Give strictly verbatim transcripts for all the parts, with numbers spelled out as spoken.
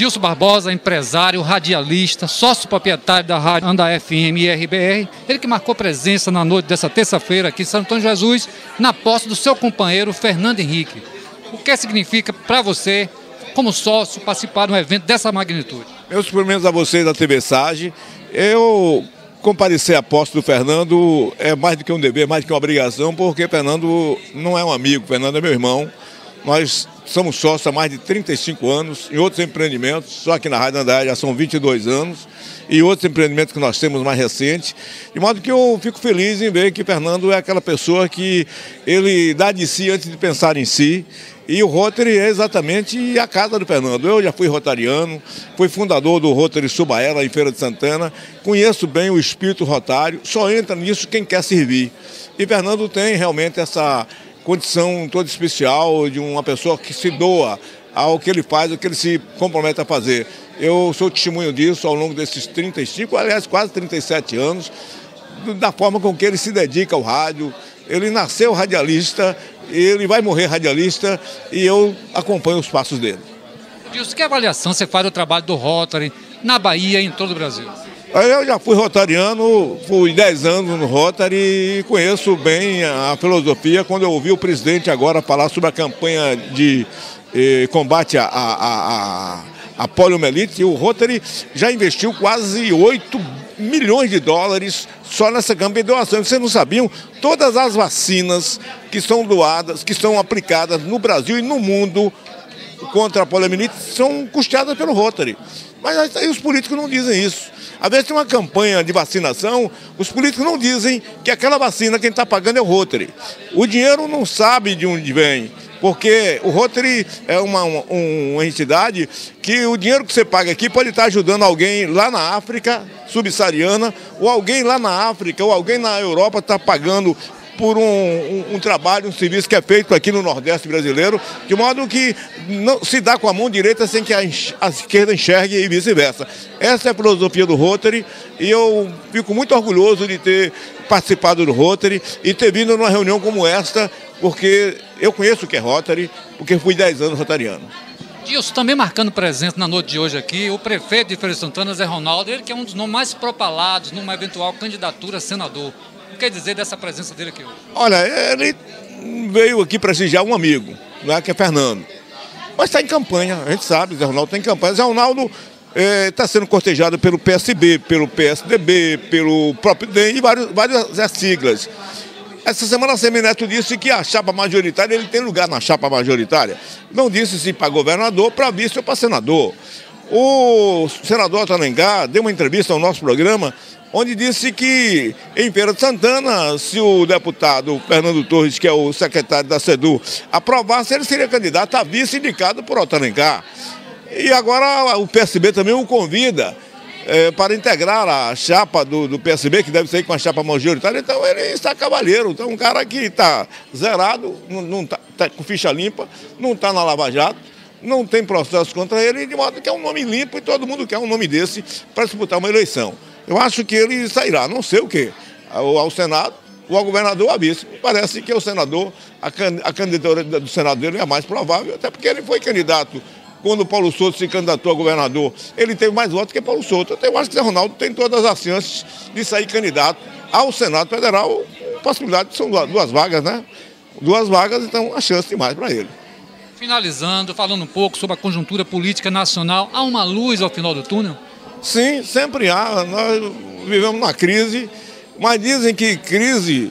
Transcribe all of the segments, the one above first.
Dilson Barbosa, empresário, radialista, sócio proprietário da rádio Anda F M e R B R, ele que marcou presença na noite dessa terça-feira aqui em Santo Antônio de Jesus, na posse do seu companheiro Fernando Henrique. O que significa para você, como sócio, participar de um evento dessa magnitude? Meus cumprimentos a vocês da T V Sage. Eu comparecer à posse do Fernando é mais do que um dever, mais do que uma obrigação, porque Fernando não é um amigo, Fernando é meu irmão. Nós somos sócios há mais de trinta e cinco anos, em outros empreendimentos, só aqui na Rádio Andar já são vinte e dois anos, e outros empreendimentos que nós temos mais recentes, de modo que eu fico feliz em ver que Fernando é aquela pessoa que ele dá de si antes de pensar em si, e o Rotary é exatamente a casa do Fernando. Eu já fui rotariano, fui fundador do Rotary Subaela, em Feira de Santana, conheço bem o espírito rotário, só entra nisso quem quer servir. E Fernando tem realmente essa condição toda especial de uma pessoa que se doa ao que ele faz, ao que ele se compromete a fazer. Eu sou testemunho disso ao longo desses trinta e cinco, aliás, quase trinta e sete anos, da forma com que ele se dedica ao rádio. Ele nasceu radialista, ele vai morrer radialista e eu acompanho os passos dele. Dilson, que avaliação você faz do trabalho do Rotary na Bahia e em todo o Brasil? Eu já fui rotariano, fui dez anos no Rotary e conheço bem a filosofia. Quando eu ouvi o presidente agora falar sobre a campanha de eh, combate à a, a, a, a poliomielite, o Rotary já investiu quase oito milhões de dólares só nessa campanha de doação. Vocês não sabiam? Todas as vacinas que são doadas, que são aplicadas no Brasil e no mundo contra a poliomielite são custeadas pelo Rotary. Mas aí os políticos não dizem isso. Às vezes tem uma campanha de vacinação, os políticos não dizem que aquela vacina quem está pagando é o Rotary. O dinheiro não sabe de onde vem, porque o Rotary é uma, uma, uma entidade que o dinheiro que você paga aqui pode estar ajudando alguém lá na África subsaariana, ou alguém lá na África, ou alguém na Europa está pagando por um, um, um trabalho, um serviço que é feito aqui no Nordeste brasileiro, de modo que não se dá com a mão direita sem que a, a esquerda enxergue e vice-versa. Essa é a filosofia do Rotary e eu fico muito orgulhoso de ter participado do Rotary e ter vindo numa reunião como esta, porque eu conheço o que é Rotary, porque fui dez anos rotariano. Dilson, também marcando presença na noite de hoje aqui, o prefeito de Feira de Santana, Zé Ronaldo, ele que é um dos nomes mais propalados numa eventual candidatura a senador. O que quer dizer dessa presença dele aqui hoje? Olha, ele veio aqui prestigiar um amigo, né, que é Fernando. Mas está em campanha, a gente sabe, Zé Ronaldo está em campanha. Zé Ronaldo está eh, sendo cortejado pelo P S B, pelo P S D B, pelo próprio D E M e vários, várias siglas. Essa semana a Semineto disse que a chapa majoritária, ele tem lugar na chapa majoritária. Não disse se para governador, para vice ou para senador. O senador Alencar deu uma entrevista ao nosso programa, onde disse que em Feira de Santana, se o deputado Fernando Torres, que é o secretário da SEDU, aprovasse, ele seria candidato a vice indicado por Otto Alencar. E agora o P S B também o convida é, para integrar a chapa do, do P S B, que deve ser com a chapa majoritária. Então ele está cavalheiro, então um cara que está zerado, não está tá com ficha limpa, não está na Lava Jato, não tem processo contra ele, de modo que é um nome limpo e todo mundo quer um nome desse para disputar uma eleição. Eu acho que ele sairá, não sei o quê, ao, ao Senado, ou ao governador ou a vice. Parece que é o senador, a, a candidatura do Senado dele é a mais provável, até porque ele foi candidato. Quando o Paulo Souto se candidatou a governador, ele teve mais votos que Paulo Souto. Então, eu acho que o Zé Ronaldo tem todas as chances de sair candidato ao Senado Federal. Possibilidade, são duas vagas, né? Duas vagas, então a chance de mais para ele. Finalizando, falando um pouco sobre a conjuntura política nacional, há uma luz ao final do túnel? Sim, sempre há. Nós vivemos numa crise, mas dizem que crise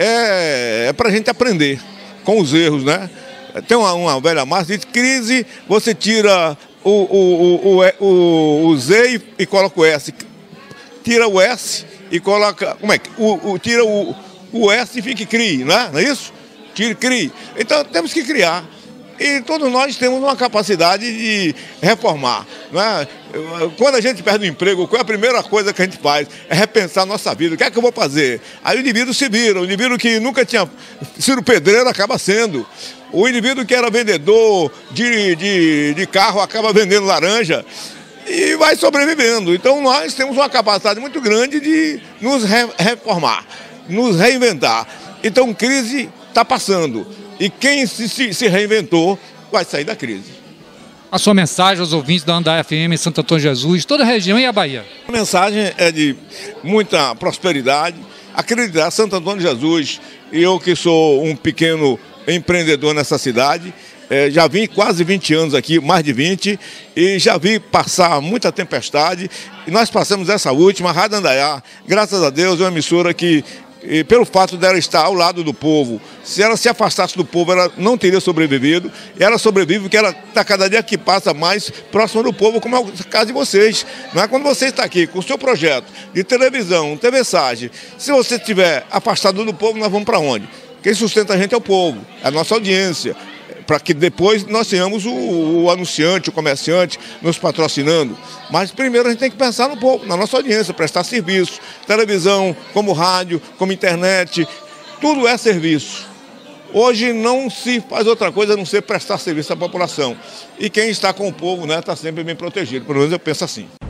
é, é para a gente aprender com os erros, né? Tem uma, uma velha máxima, diz crise, você tira o, o, o, o, o Z e, e coloca o S. Tira o S e coloca... Como é que? O, o, tira o, o S e fica CRI, né? Não é isso? Tira CRI. Então temos que criar. E todos nós temos uma capacidade de reformar, né? Quando a gente perde o emprego, qual é a primeira coisa que a gente faz? É repensar a nossa vida. O que é que eu vou fazer? Aí o indivíduo se vira. O indivíduo que nunca tinha sido pedreiro acaba sendo. O indivíduo que era vendedor de, de, de carro acaba vendendo laranja e vai sobrevivendo. Então nós temos uma capacidade muito grande de nos re reformar, nos reinventar. Então crise está passando. E quem se, se, se reinventou vai sair da crise. A sua mensagem aos ouvintes da Andar F M, Santo Antônio de Jesus, toda a região e a Bahia. A mensagem é de muita prosperidade, acreditar Santo Antônio de Jesus, e eu que sou um pequeno empreendedor nessa cidade, é, já vim quase vinte anos aqui, mais de vinte, e já vi passar muita tempestade, e nós passamos essa última, a Rádio Andaiá, graças a Deus, é uma emissora que, e pelo fato dela estar ao lado do povo, se ela se afastasse do povo, ela não teria sobrevivido. Ela sobrevive porque ela está cada dia que passa mais próxima do povo, como é o caso de vocês. Não é? Quando você está aqui com o seu projeto de televisão, T V Sage, se você estiver afastado do povo, nós vamos para onde? Quem sustenta a gente é o povo, é a nossa audiência, para que depois nós tenhamos o, o anunciante, o comerciante nos patrocinando. Mas primeiro a gente tem que pensar no povo, na nossa audiência, prestar serviço. Televisão, como rádio, como internet, tudo é serviço. Hoje não se faz outra coisa a não ser prestar serviço à população. E quem está com o povo, né, está sempre bem protegido, pelo menos eu penso assim.